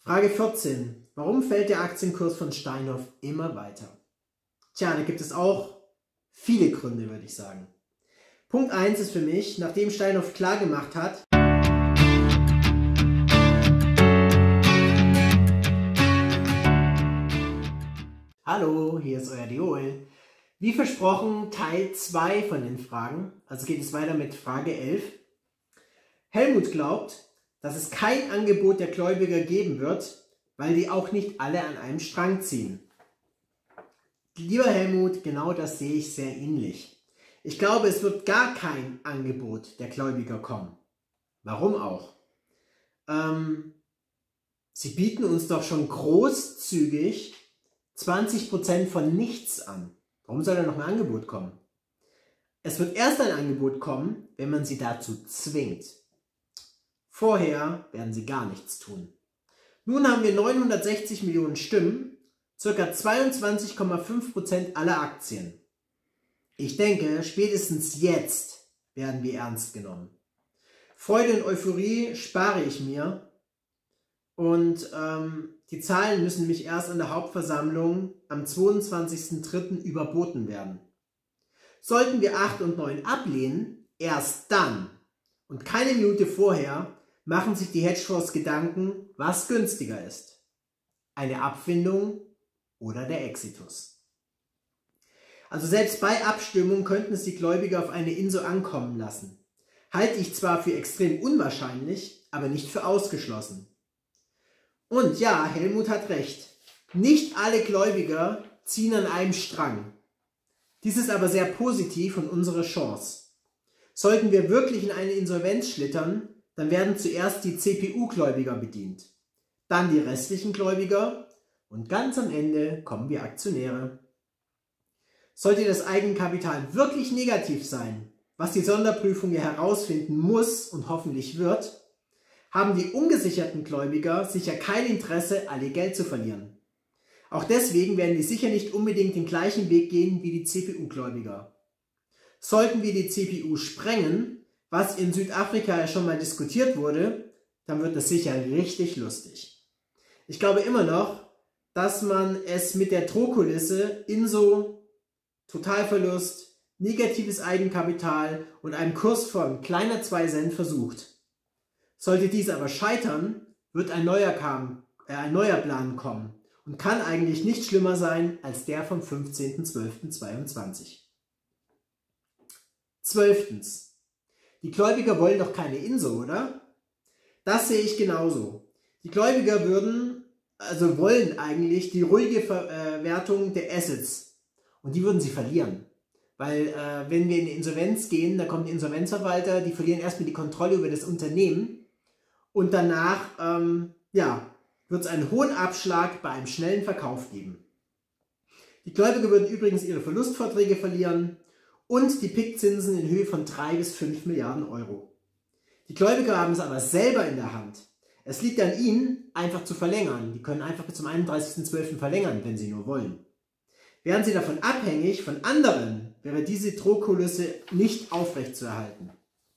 Frage 14. Warum fällt der Aktienkurs von Steinhoff immer weiter? Tja, da gibt es auch viele Gründe, würde ich sagen. Punkt 1 ist für mich, nachdem Steinhoff klargemacht hat, hallo, hier ist euer Diol. Wie versprochen, Teil 2 von den Fragen. Also geht es weiter mit Frage 11. Helmut glaubt, dass es kein Angebot der Gläubiger geben wird, weil die auch nicht alle an einem Strang ziehen. Lieber Helmut, genau das sehe ich sehr ähnlich. Ich glaube, es wird gar kein Angebot der Gläubiger kommen. Warum auch? Sie bieten uns doch schon großzügig 20% von nichts an. Warum soll da noch ein Angebot kommen? Es wird erst ein Angebot kommen, wenn man sie dazu zwingt. Vorher werden sie gar nichts tun. Nun haben wir 960 Millionen Stimmen, ca. 22,5% aller Aktien. Ich denke, spätestens jetzt werden wir ernst genommen. Freude und Euphorie spare ich mir und die Zahlen müssen nämlich erst an der Hauptversammlung am 22.03. überboten werden. Sollten wir 8 und 9 ablehnen, erst dann und keine Minute vorher machen sich die Hedgefonds Gedanken, was günstiger ist. Eine Abfindung oder der Exitus. Also selbst bei Abstimmung könnten es die Gläubiger auf eine INSO ankommen lassen. Halte ich zwar für extrem unwahrscheinlich, aber nicht für ausgeschlossen. Und ja, Helmut hat recht. Nicht alle Gläubiger ziehen an einem Strang. Dies ist aber sehr positiv und unsere Chance. Sollten wir wirklich in eine Insolvenz schlittern, dann werden zuerst die CPU-Gläubiger bedient, dann die restlichen Gläubiger und ganz am Ende kommen wir Aktionäre. Sollte das Eigenkapital wirklich negativ sein, was die Sonderprüfung ja herausfinden muss und hoffentlich wird, haben die ungesicherten Gläubiger sicher kein Interesse, all ihr Geld zu verlieren. Auch deswegen werden die sicher nicht unbedingt den gleichen Weg gehen wie die CPU-Gläubiger. Sollten wir die CPU sprengen, was in Südafrika ja schon mal diskutiert wurde, dann wird das sicher richtig lustig. Ich glaube immer noch, dass man es mit der Drohkulisse INSO, Totalverlust, negatives Eigenkapital und einem Kurs von kleiner 2 Cent versucht. Sollte dies aber scheitern, wird ein neuer Plan kommen und kann eigentlich nicht schlimmer sein als der vom 15.12.22. 12. Die Gläubiger wollen doch keine INSO, oder? Das sehe ich genauso. Die Gläubiger wollen eigentlich die ruhige Verwertung der Assets. Und die würden sie verlieren. Weil wenn wir in die Insolvenz gehen, da kommen die Insolvenzverwalter, die verlieren erstmal die Kontrolle über das Unternehmen. Und danach wird es einen hohen Abschlag bei einem schnellen Verkauf geben. Die Gläubiger würden übrigens ihre Verlustverträge verlieren und die PIK-Zinsen in Höhe von 3 bis 5 Milliarden Euro. Die Gläubiger haben es aber selber in der Hand. Es liegt an ihnen, einfach zu verlängern. Die können einfach bis zum 31.12. verlängern, wenn sie nur wollen. Wären sie davon abhängig von anderen, wäre diese Drohkulisse nicht aufrechtzuerhalten.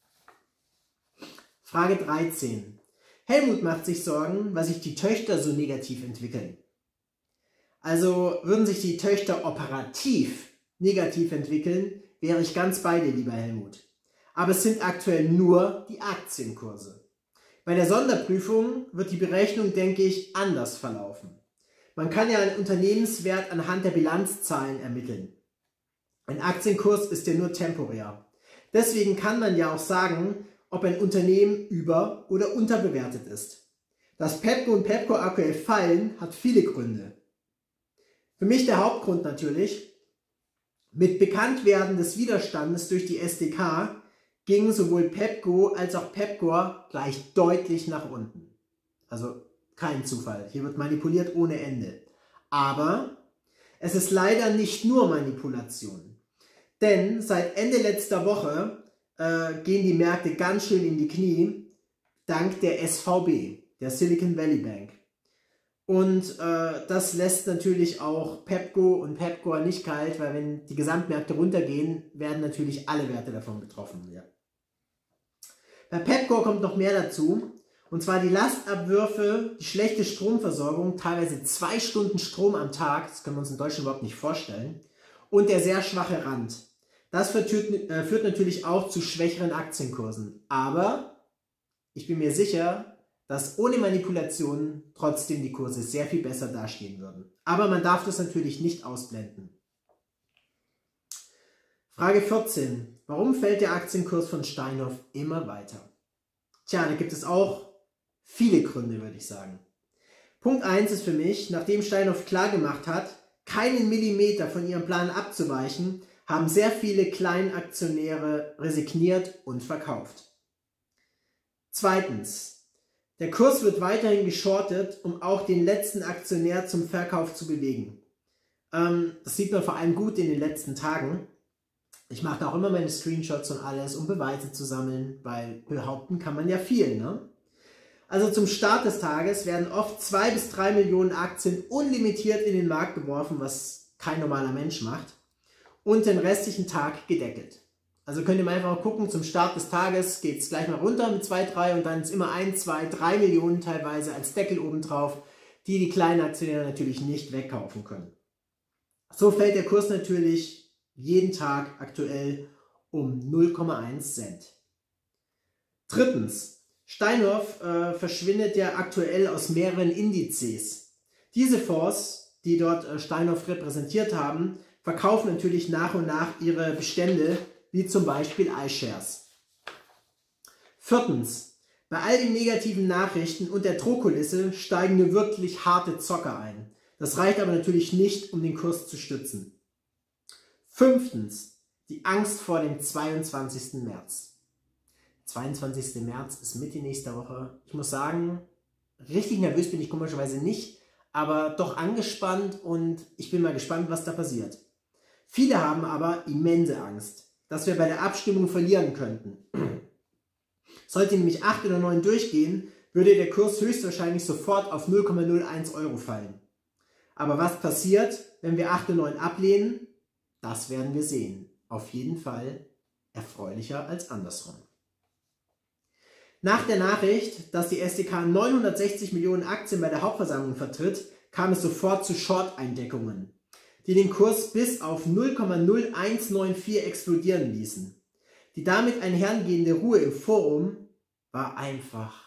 Frage 13. Helmut macht sich Sorgen, weil sich die Töchter so negativ entwickeln. Also würden sich die Töchter operativ negativ entwickeln, wäre ich ganz bei dir, lieber Helmut. Aber es sind aktuell nur die Aktienkurse. Bei der Sonderprüfung wird die Berechnung, denke ich, anders verlaufen. Man kann ja einen Unternehmenswert anhand der Bilanzzahlen ermitteln. Ein Aktienkurs ist ja nur temporär. Deswegen kann man ja auch sagen, ob ein Unternehmen über- oder unterbewertet ist. Dass Pepco und Pepco aktuell fallen, hat viele Gründe. Für mich der Hauptgrund natürlich: mit Bekanntwerden des Widerstandes durch die SDK ging sowohl Pepco als auch Pepcor gleich deutlich nach unten. Also kein Zufall, hier wird manipuliert ohne Ende. Aber es ist leider nicht nur Manipulation. Denn seit Ende letzter Woche gehen die Märkte ganz schön in die Knie, dank der SVB, der Silicon Valley Bank. Und das lässt natürlich auch Pepco und Pepcor nicht kalt, weil wenn die Gesamtmärkte runtergehen, werden natürlich alle Werte davon betroffen. Ja. Bei Pepcor kommt noch mehr dazu. Und zwar die Lastabwürfe, die schlechte Stromversorgung, teilweise 2 Stunden Strom am Tag, das können wir uns in Deutschland überhaupt nicht vorstellen, und der sehr schwache Rand. Das führt natürlich auch zu schwächeren Aktienkursen. Aber ich bin mir sicher, dass ohne Manipulationen trotzdem die Kurse sehr viel besser dastehen würden. Aber man darf das natürlich nicht ausblenden. Frage 14. Warum fällt der Aktienkurs von Steinhoff immer weiter? Tja, da gibt es auch viele Gründe, würde ich sagen. Punkt 1 ist für mich, nachdem Steinhoff klargemacht hat, keinen Millimeter von ihrem Plan abzuweichen, haben sehr viele Kleinaktionäre resigniert und verkauft. Zweitens, der Kurs wird weiterhin geschortet, um auch den letzten Aktionär zum Verkauf zu bewegen. Das sieht man vor allem gut in den letzten Tagen. Ich mache da auch immer meine Screenshots und alles, um Beweise zu sammeln, weil behaupten kann man ja viel, ne? Also zum Start des Tages werden oft 2 bis 3 Millionen Aktien unlimitiert in den Markt geworfen, was kein normaler Mensch macht, und den restlichen Tag gedeckelt. Also könnt ihr mal einfach gucken, zum Start des Tages geht es gleich mal runter mit 2, 3 und dann ist immer 1, 2, 3 Millionen teilweise als Deckel obendrauf, die die kleinen Aktionäre natürlich nicht wegkaufen können. So fällt der Kurs natürlich jeden Tag aktuell um 0,1 Cent. Drittens, Steinhoff verschwindet ja aktuell aus mehreren Indizes. Diese Fonds, die dort Steinhoff repräsentiert haben, verkaufen natürlich nach und nach ihre Bestände, wie zum Beispiel iShares. Viertens, bei all den negativen Nachrichten und der Drohkulisse steigen nur wirklich harte Zocker ein. Das reicht aber natürlich nicht, um den Kurs zu stützen. Fünftens, die Angst vor dem 22. März. 22. März ist Mitte nächster Woche. Ich muss sagen, richtig nervös bin ich komischerweise nicht, aber doch angespannt und ich bin mal gespannt, was da passiert. Viele haben aber immense Angst, dass wir bei der Abstimmung verlieren könnten. Sollte nämlich 8 oder 9 durchgehen, würde der Kurs höchstwahrscheinlich sofort auf 0,01 Euro fallen. Aber was passiert, wenn wir 8 und 9 ablehnen? Das werden wir sehen. Auf jeden Fall erfreulicher als andersrum. Nach der Nachricht, dass die SDK 960 Millionen Aktien bei der Hauptversammlung vertritt, kam es sofort zu Short-Eindeckungen, die den Kurs bis auf 0,0194 explodieren ließen. Die damit einhergehende Ruhe im Forum war einfach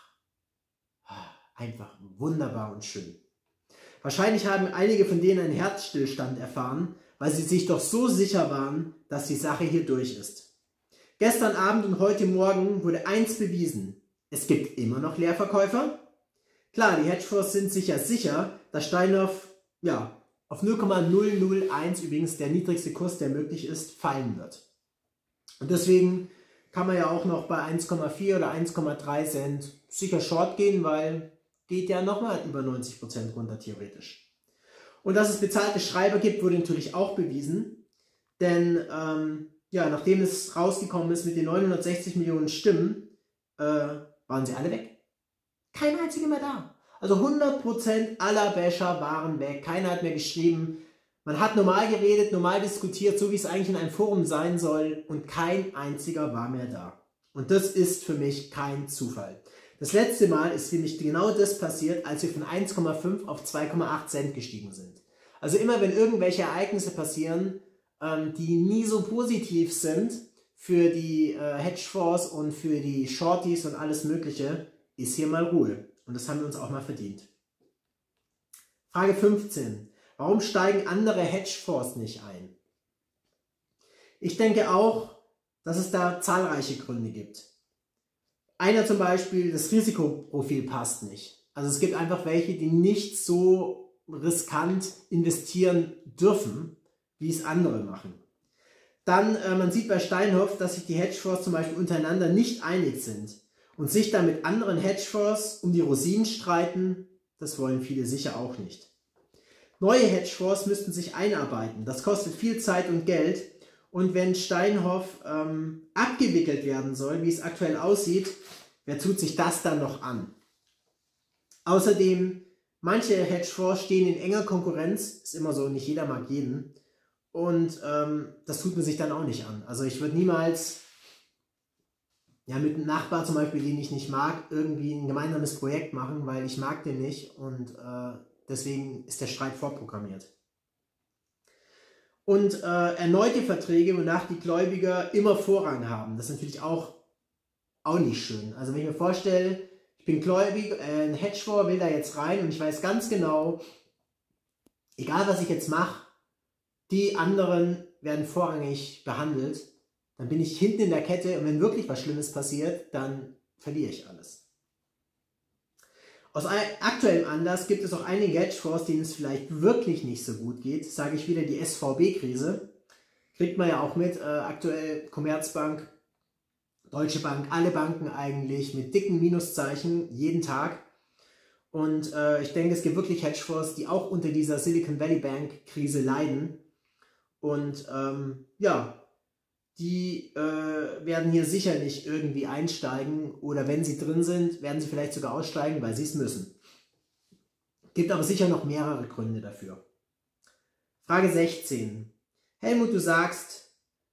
wunderbar und schön. Wahrscheinlich haben einige von denen einen Herzstillstand erfahren, weil sie sich doch so sicher waren, dass die Sache hier durch ist. Gestern Abend und heute Morgen wurde eins bewiesen: Es gibt immer noch Leerverkäufer. Klar, die Hedgefonds sind sich ja sicher, dass Steinhoff auf 0,001, übrigens der niedrigste Kurs, der möglich ist, fallen wird. Und deswegen kann man ja auch noch bei 1,4 oder 1,3 Cent sicher short gehen, weil geht ja nochmal über 90% runter theoretisch. Und dass es bezahlte Schreiber gibt, wurde natürlich auch bewiesen, denn nachdem es rausgekommen ist mit den 960 Millionen Stimmen, waren sie alle weg. Kein einziger mehr da. Also 100% aller Basher waren weg. Keiner hat mehr geschrieben. Man hat normal geredet, normal diskutiert, so wie es eigentlich in einem Forum sein soll, und kein einziger war mehr da. Und das ist für mich kein Zufall. Das letzte Mal ist nämlich genau das passiert, als wir von 1,5 auf 2,8 Cent gestiegen sind. Also immer wenn irgendwelche Ereignisse passieren, die nie so positiv sind für die Hedgefonds und für die Shorties und alles Mögliche, ist hier mal Ruhe. Und das haben wir uns auch mal verdient. Frage 15. Warum steigen andere Hedgefonds nicht ein? Ich denke auch, dass es da zahlreiche Gründe gibt. Einer zum Beispiel, das Risikoprofil passt nicht. Also es gibt einfach welche, die nicht so riskant investieren dürfen, wie es andere machen. Dann, man sieht bei Steinhoff, dass sich die Hedgefonds zum Beispiel untereinander nicht einig sind und sich dann mit anderen Hedgefonds um die Rosinen streiten. Das wollen viele sicher auch nicht. Neue Hedgefonds müssten sich einarbeiten. Das kostet viel Zeit und Geld. Und wenn Steinhoff abgewickelt werden soll, wie es aktuell aussieht, wer tut sich das dann noch an? Außerdem, manche Hedgefonds stehen in enger Konkurrenz. Ist immer so, nicht jeder mag jeden. Und das tut man sich dann auch nicht an. Also ich würde niemals ja, mit einem Nachbar zum Beispiel, den ich nicht mag, irgendwie ein gemeinsames Projekt machen, weil ich mag den nicht und deswegen ist der Streit vorprogrammiert. Und erneute Verträge, wonach die Gläubiger immer Vorrang haben. Das ist natürlich auch nicht schön. Also wenn ich mir vorstelle, ich bin Gläubiger, ein Hedgefonds will da jetzt rein und ich weiß ganz genau, egal was ich jetzt mache, die anderen werden vorrangig behandelt, dann bin ich hinten in der Kette und wenn wirklich was Schlimmes passiert, dann verliere ich alles. Aus aktuellem Anlass gibt es auch einige Hedgefonds, denen es vielleicht wirklich nicht so gut geht. Sage ich wieder die SVB-Krise. Kriegt man ja auch mit, aktuell Commerzbank, Deutsche Bank, alle Banken eigentlich mit dicken Minuszeichen jeden Tag. Und ich denke, es gibt wirklich Hedgefonds, die auch unter dieser Silicon Valley Bank Krise leiden. Und ja, die werden hier sicher nicht irgendwie einsteigen oder wenn sie drin sind, werden sie vielleicht sogar aussteigen, weil sie es müssen. Gibt aber sicher noch mehrere Gründe dafür. Frage 16. Helmut, du sagst,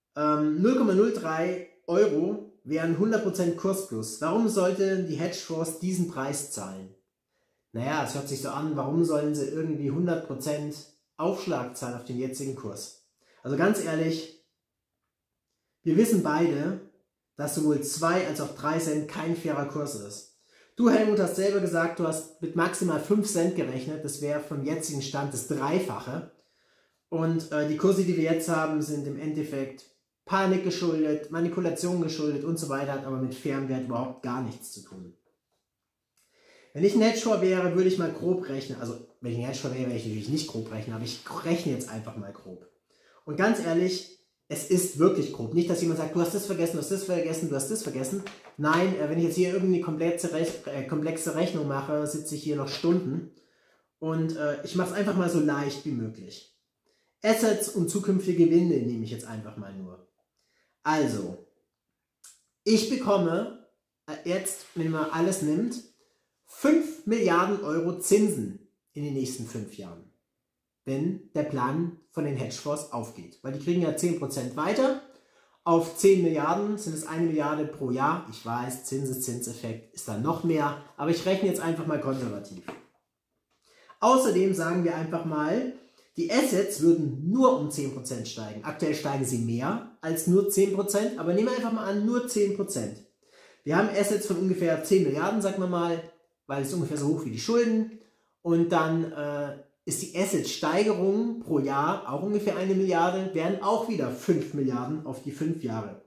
0,03 Euro wären 100% Kursplus. Warum sollten die Hedgefonds diesen Preis zahlen? Naja, es hört sich so an, warum sollen sie irgendwie 100% Aufschlag zahlen auf den jetzigen Kurs? Also ganz ehrlich, wir wissen beide, dass sowohl 2 als auch 3 Cent kein fairer Kurs ist. Du, Helmut, hast selber gesagt, du hast mit maximal 5 Cent gerechnet. Das wäre vom jetzigen Stand das Dreifache. Und die Kurse, die wir jetzt haben, sind im Endeffekt Panik geschuldet, Manipulation geschuldet und so weiter, hat aber mit fairem Wert überhaupt gar nichts zu tun. Wenn ich ein Hedgefonds wäre, würde ich mal grob rechnen. Also, wenn ich ein Hedgefonds wäre, würde ich natürlich nicht grob rechnen, aber ich rechne jetzt einfach mal grob. Und ganz ehrlich, es ist wirklich grob. Nicht, dass jemand sagt, du hast das vergessen, du hast das vergessen, du hast das vergessen. Nein, wenn ich jetzt hier irgendeine komplexe Rechnung mache, sitze ich hier noch Stunden. Und ich mache es einfach mal so leicht wie möglich. Assets und zukünftige Gewinne nehme ich jetzt einfach mal nur. Also, ich bekomme jetzt, wenn man alles nimmt, 5 Milliarden Euro Zinsen in den nächsten 5 Jahren. Wenn der Plan von den Hedgefonds aufgeht. Weil die kriegen ja 10% weiter. Auf 10 Milliarden sind es 1 Milliarde pro Jahr. Ich weiß, Zinseszinseffekt ist dann noch mehr. Aber ich rechne jetzt einfach mal konservativ. Außerdem sagen wir einfach mal, die Assets würden nur um 10% steigen. Aktuell steigen sie mehr als nur 10%. Aber nehmen wir einfach mal an, nur 10%. Wir haben Assets von ungefähr 10 Milliarden, sagen wir mal, weil es ungefähr so hoch wie die Schulden. Und dann ist die Asset-Steigerung pro Jahr auch ungefähr 1 Milliarde, wären auch wieder 5 Milliarden auf die 5 Jahre.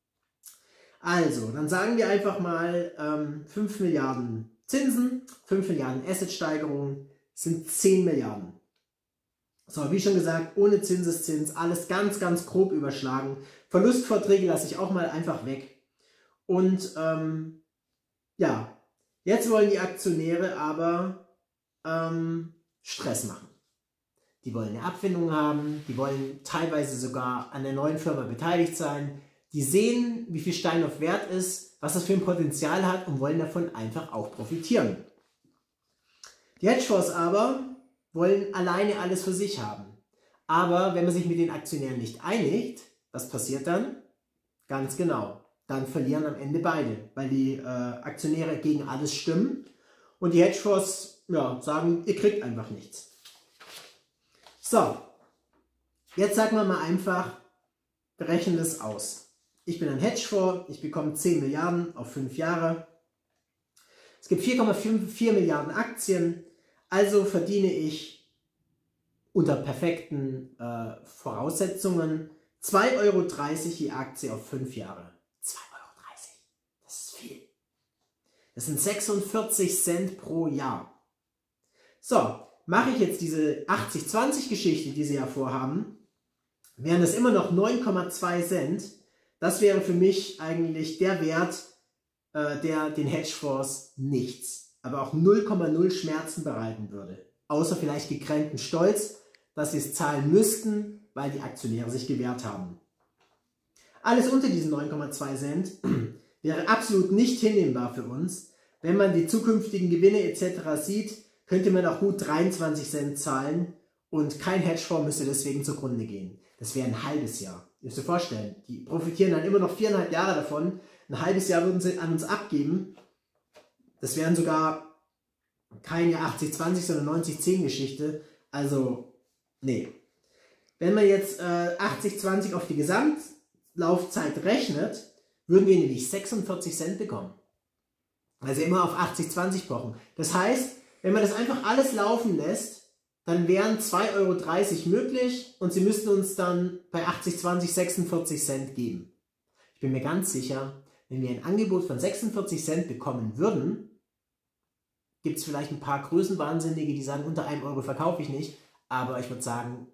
Also, dann sagen wir einfach mal 5 Milliarden Zinsen, 5 Milliarden Asset-Steigerung sind 10 Milliarden. So, wie schon gesagt, ohne Zinseszins, alles ganz, ganz grob überschlagen. Verlustvorträge lasse ich auch mal einfach weg. Und ja, jetzt wollen die Aktionäre aber Stress machen. Die wollen eine Abfindung haben, die wollen teilweise sogar an der neuen Firma beteiligt sein. Die sehen, wie viel Stein auf Wert ist, was das für ein Potenzial hat und wollen davon einfach auch profitieren. Die Hedgefonds aber wollen alleine alles für sich haben. Aber wenn man sich mit den Aktionären nicht einigt, was passiert dann? Ganz genau, dann verlieren am Ende beide, weil die Aktionäre gegen alles stimmen und die Hedgefonds ja, sagen, ihr kriegt einfach nichts. So, jetzt sagen wir mal einfach, berechnen das aus. Ich bin ein Hedgefonds, ich bekomme 10 Milliarden auf 5 Jahre. Es gibt 4,4 Milliarden Aktien, also verdiene ich unter perfekten Voraussetzungen 2,30 Euro je Aktie auf 5 Jahre. 2,30 Euro, das ist viel. Das sind 46 Cent pro Jahr. So, mache ich jetzt diese 80-20-Geschichte, die sie ja vorhaben, wären das immer noch 9,2 Cent. Das wäre für mich eigentlich der Wert, der den Hedgefonds nichts, aber auch 0,0 Schmerzen bereiten würde. Außer vielleicht gekränkten Stolz, dass sie es zahlen müssten, weil die Aktionäre sich gewehrt haben. Alles unter diesen 9,2 Cent wäre absolut nicht hinnehmbar für uns. Wenn man die zukünftigen Gewinne etc. sieht, könnte man auch gut 23 Cent zahlen und kein Hedgefonds müsste deswegen zugrunde gehen. Das wäre ein halbes Jahr. Ihr müsst euch vorstellen, die profitieren dann immer noch 4,5 Jahre davon, ein halbes Jahr würden sie an uns abgeben. Das wären sogar keine 80-20, sondern 90-10 Geschichte. Also, nee. Wenn man jetzt 80-20 auf die Gesamtlaufzeit rechnet, würden wir nämlich 46 Cent bekommen. Also immer auf 80-20 pochen. Das heißt, wenn man das einfach alles laufen lässt, dann wären 2,30 € möglich und sie müssten uns dann bei 80-20 46 Cent geben. Ich bin mir ganz sicher, wenn wir ein Angebot von 46 Cent bekommen würden, gibt es vielleicht ein paar Größenwahnsinnige, die sagen, unter 1 Euro verkaufe ich nicht, aber ich würde sagen,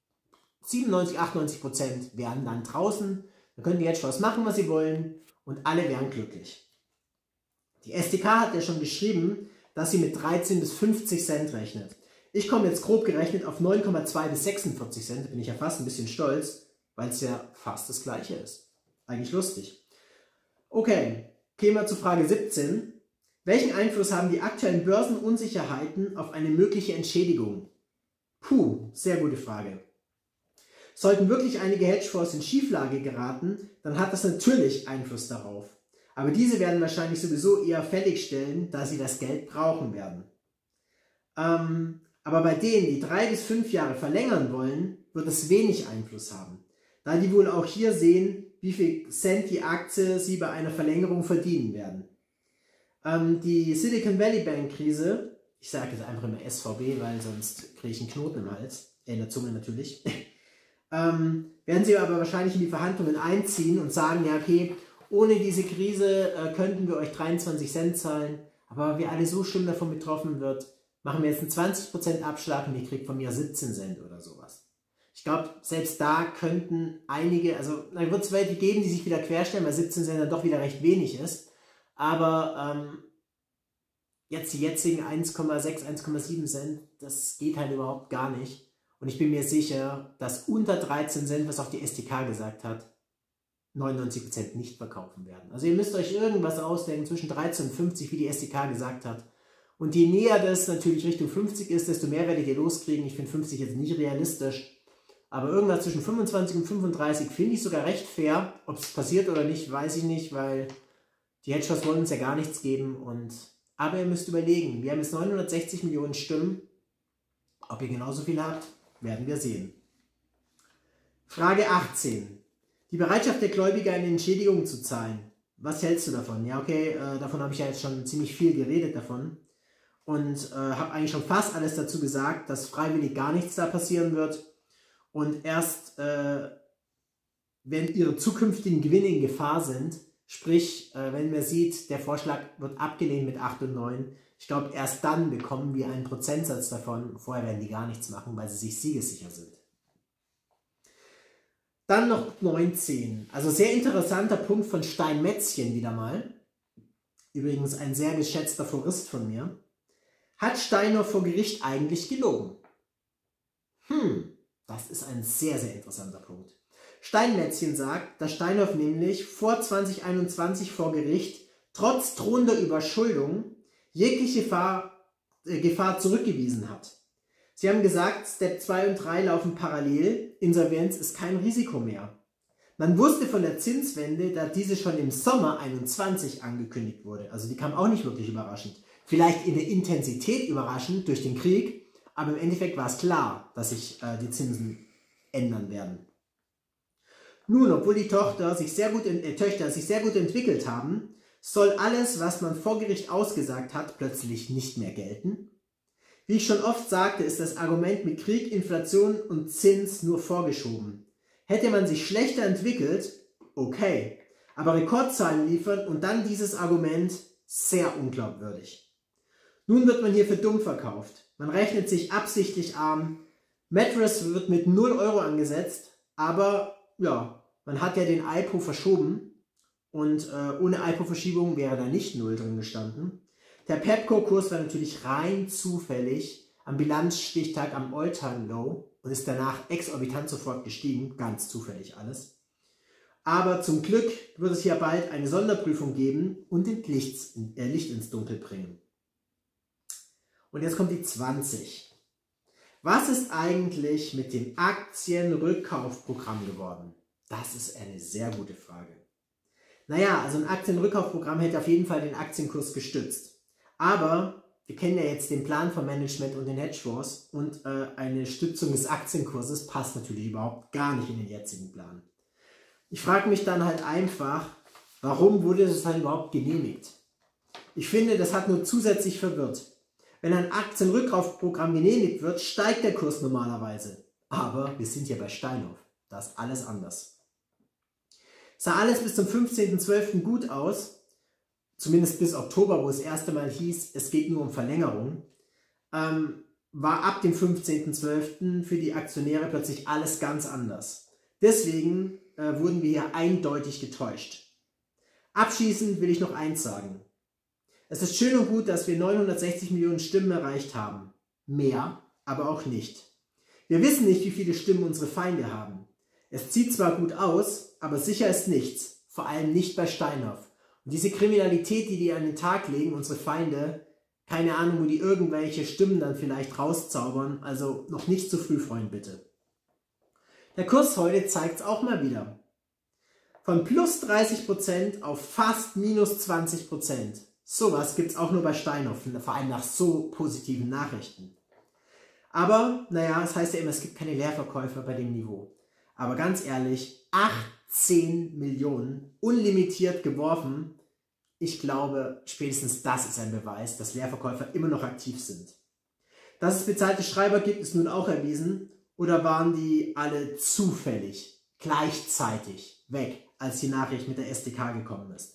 97-98% wären dann draußen, dann können die Hedgefonds machen, was sie wollen und alle wären glücklich. Die SDK hat ja schon geschrieben, dass sie mit 13 bis 50 Cent rechnet. Ich komme jetzt grob gerechnet auf 9,2 bis 46 Cent, da bin ich ja fast ein bisschen stolz, weil es ja fast das gleiche ist. Eigentlich lustig. Okay, gehen wir zu Frage 17. Welchen Einfluss haben die aktuellen Börsenunsicherheiten auf eine mögliche Entschädigung? Puh, sehr gute Frage. Sollten wirklich einige Hedgefonds in Schieflage geraten, dann hat das natürlich Einfluss darauf. Aber diese werden wahrscheinlich sowieso eher fälligstellen, da sie das Geld brauchen werden. Aber bei denen, die 3 bis 5 Jahre verlängern wollen, wird es wenig Einfluss haben. Da die wohl auch hier sehen, wie viel Cent die Aktie sie bei einer Verlängerung verdienen werden. Die Silicon Valley Bank Krise, ich sage jetzt einfach immer SVB, weil sonst kriege ich einen Knoten im Hals, in der Zunge natürlich, werden sie aber wahrscheinlich in die Verhandlungen einziehen und sagen, ja okay, ohne diese Krise könnten wir euch 23 Cent zahlen, aber weil wir alle so schlimm davon betroffen wird, machen wir jetzt einen 20% Abschlag und ihr kriegt von mir 17 Cent oder sowas. Ich glaube, selbst da könnten einige, also dann wird es welche geben, die sich wieder querstellen, weil 17 Cent dann doch wieder recht wenig ist. Aber jetzt die jetzigen 1,6, 1,7 Cent, das geht halt überhaupt gar nicht. Und ich bin mir sicher, dass unter 13 Cent, was auch die SDK gesagt hat, 99% nicht verkaufen werden. Also ihr müsst euch irgendwas ausdenken zwischen 13 und 50, wie die SDK gesagt hat. Und je näher das natürlich Richtung 50 ist, desto mehr werdet ihr loskriegen. Ich finde 50 jetzt nicht realistisch. Aber irgendwas zwischen 25 und 35 finde ich sogar recht fair. Ob es passiert oder nicht, weiß ich nicht, weil die Hedgefonds wollen uns ja gar nichts geben. Aber ihr müsst überlegen, wir haben jetzt 960 Millionen Stimmen. Ob ihr genauso viel habt, werden wir sehen. Frage 18. Die Bereitschaft der Gläubiger, eine Entschädigung zu zahlen. Was hältst du davon? Ja, okay, davon habe ich ja jetzt schon ziemlich viel geredet davon. Und habe eigentlich schon fast alles dazu gesagt, dass freiwillig gar nichts da passieren wird. Und erst, wenn ihre zukünftigen Gewinne in Gefahr sind, sprich, wenn man sieht, der Vorschlag wird abgelehnt mit 8 und 9, ich glaube, erst dann bekommen wir einen Prozentsatz davon. Vorher werden die gar nichts machen, weil sie sich siegessicher sind. Dann noch 19. Also sehr interessanter Punkt von Steinmetzchen wieder mal. Übrigens ein sehr geschätzter Forist von mir. Hat Steiner vor Gericht eigentlich gelogen? Das ist ein sehr, sehr interessanter Punkt. Steinmetzchen sagt, dass Steinhoff nämlich vor 2021 vor Gericht trotz drohender Überschuldung jegliche Gefahr zurückgewiesen hat. Sie haben gesagt, Step 2 und 3 laufen parallel, Insolvenz ist kein Risiko mehr. Man wusste von der Zinswende, da diese schon im Sommer 21 angekündigt wurde. Also die kam auch nicht wirklich überraschend. Vielleicht in der Intensität überraschend durch den Krieg, aber im Endeffekt war es klar, dass sich die Zinsen ändern werden. Nun, obwohl die Töchter sich sehr gut entwickelt haben, soll alles, was man vor Gericht ausgesagt hat, plötzlich nicht mehr gelten. Wie ich schon oft sagte, ist das Argument mit Krieg, Inflation und Zins nur vorgeschoben. Hätte man sich schlechter entwickelt, okay, aber Rekordzahlen liefern und dann dieses Argument, sehr unglaubwürdig. Nun wird man hier für dumm verkauft. Man rechnet sich absichtlich arm. Mattress wird mit 0 Euro angesetzt, aber ja, man hat ja den IPO verschoben und ohne IPO-Verschiebung wäre da nicht 0 drin gestanden. Der Pepco-Kurs war natürlich rein zufällig am Bilanzstichtag am All-Time-Low und ist danach exorbitant sofort gestiegen, ganz zufällig alles. Aber zum Glück wird es hier bald eine Sonderprüfung geben und Licht ins Dunkel bringen. Und jetzt kommt die 20. Was ist eigentlich mit dem Aktienrückkaufprogramm geworden? Das ist eine sehr gute Frage. Naja, also ein Aktienrückkaufprogramm hätte auf jeden Fall den Aktienkurs gestützt. Aber wir kennen ja jetzt den Plan vom Management und den Hedgefonds und eine Stützung des Aktienkurses passt natürlich überhaupt gar nicht in den jetzigen Plan. Ich frage mich dann halt einfach, warum wurde das dann überhaupt genehmigt? Ich finde, das hat nur zusätzlich verwirrt. Wenn ein Aktienrückkaufprogramm genehmigt wird, steigt der Kurs normalerweise. Aber wir sind ja bei Steinhoff. Da ist alles anders. Sah alles bis zum 15.12. gut aus, zumindest bis Oktober, wo es das erste Mal hieß, es geht nur um Verlängerung, war ab dem 15.12. für die Aktionäre plötzlich alles ganz anders. Deswegen wurden wir hier eindeutig getäuscht. Abschließend will ich noch eins sagen. Es ist schön und gut, dass wir 960 Millionen Stimmen erreicht haben. Mehr, aber auch nicht. Wir wissen nicht, wie viele Stimmen unsere Feinde haben. Es sieht zwar gut aus, aber sicher ist nichts, vor allem nicht bei Steinhoff. Und diese Kriminalität, die an den Tag legen, unsere Feinde, keine Ahnung, wo die irgendwelche Stimmen dann vielleicht rauszaubern, also noch nicht zu früh freuen, bitte. Der Kurs heute zeigt es auch mal wieder. Von plus 30% auf fast minus 20%. Sowas gibt es auch nur bei Steinhoff, vor allem nach so positiven Nachrichten. Aber, naja, es heißt ja immer, es gibt keine Leerverkäufer bei dem Niveau. Aber ganz ehrlich, 18 Millionen unlimitiert geworfen. Ich glaube, spätestens das ist ein Beweis, dass Leerverkäufer immer noch aktiv sind. Dass es bezahlte Schreiber gibt, ist nun auch erwiesen. Oder waren die alle zufällig, gleichzeitig weg, als die Nachricht mit der SDK gekommen ist?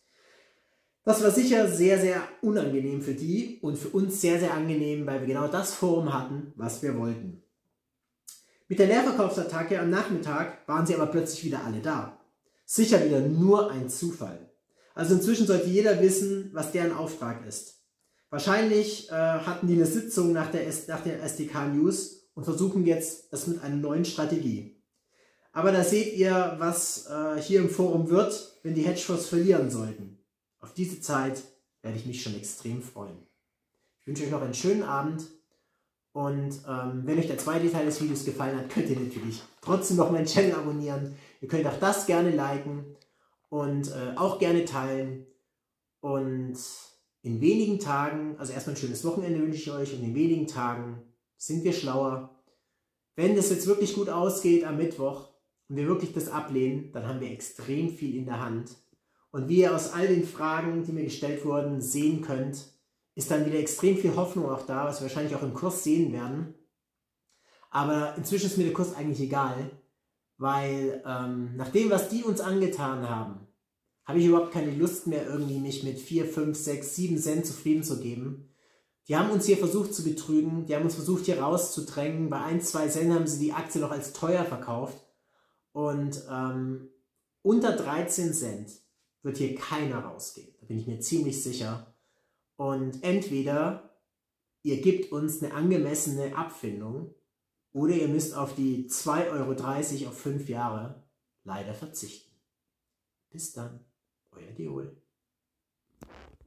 Das war sicher sehr, sehr unangenehm für die und für uns sehr, sehr angenehm, weil wir genau das Forum hatten, was wir wollten. Mit der Leerverkaufsattacke am Nachmittag waren sie aber plötzlich wieder alle da. Sicher wieder nur ein Zufall. Also inzwischen sollte jeder wissen, was deren Auftrag ist. Wahrscheinlich hatten die eine Sitzung nach der SDK News und versuchen jetzt das mit einer neuen Strategie. Aber da seht ihr, was hier im Forum wird, wenn die Hedgefonds verlieren sollten. Auf diese Zeit werde ich mich schon extrem freuen. Ich wünsche euch noch einen schönen Abend und wenn euch der zweite Teil des Videos gefallen hat, könnt ihr natürlich trotzdem noch meinen Channel abonnieren. Ihr könnt auch das gerne liken und auch gerne teilen. Und in wenigen Tagen, also erstmal ein schönes Wochenende wünsche ich euch und in wenigen Tagen sind wir schlauer. Wenn das jetzt wirklich gut ausgeht am Mittwoch und wir wirklich das ablehnen, dann haben wir extrem viel in der Hand. Und wie ihr aus all den Fragen, die mir gestellt wurden, sehen könnt, ist dann wieder extrem viel Hoffnung auch da, was wir wahrscheinlich auch im Kurs sehen werden. Aber inzwischen ist mir der Kurs eigentlich egal, weil nach dem, was die uns angetan haben, habe ich überhaupt keine Lust mehr, irgendwie mich mit 4, 5, 6, 7 Cent zufrieden zu geben. Die haben uns hier versucht zu betrügen, die haben uns versucht hier rauszudrängen. Bei 1, 2 Cent haben sie die Aktie noch als teuer verkauft. Und unter 13 Cent wird hier keiner rausgehen. Da bin ich mir ziemlich sicher. Und entweder ihr gebt uns eine angemessene Abfindung oder ihr müsst auf die 2,30 € auf 5 Jahre leider verzichten. Bis dann, euer Diol.